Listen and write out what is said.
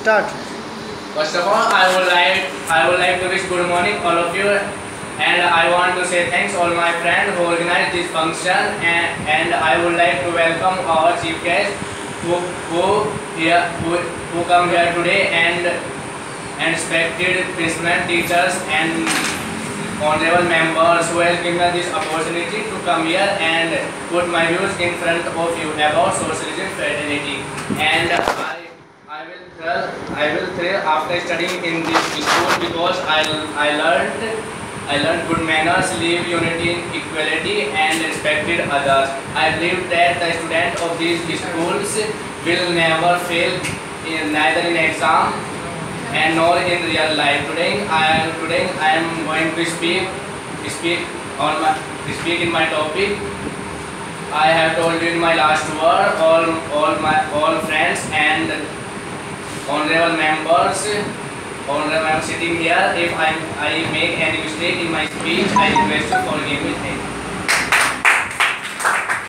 start. First of all, I would like to wish good morning all of you, and I want to say thanks all my friends who organized this function, and I would like to welcome our chief guest who come here today, and respected principal, teachers, and honorable members who have given us this opportunity to come here and put my views in front of you about socialism fraternity. And I will thrill after studying in this school because I learned good manners, live unity in equality, and respected others. I believe that the student of these schools will never fail neither in exam and nor in real life. Today I am going to speak in my topic. I have told you in my last word, all friends and honorable members sitting here. If I make any mistake in my speech, I request you forgive me.